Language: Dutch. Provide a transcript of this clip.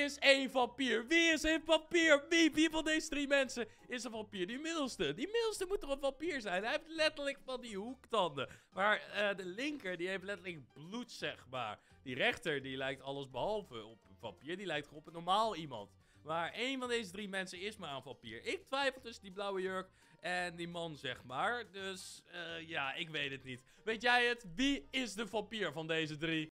is een vampier? Wie is een vampier? Wie van deze 3 mensen is een vampier? Die middelste moet toch een vampier zijn? Hij heeft letterlijk van die hoektanden. Maar de linker, die heeft letterlijk bloed, zeg maar. Die rechter, die lijkt alles behalve op een vampier. Die lijkt gewoon op een normaal iemand. Maar één van deze 3 mensen is maar een vampier. Ik twijfel tussen die blauwe jurk en die man, zeg maar. Dus, ja, ik weet het niet. Weet jij het? Wie is de vampier van deze 3?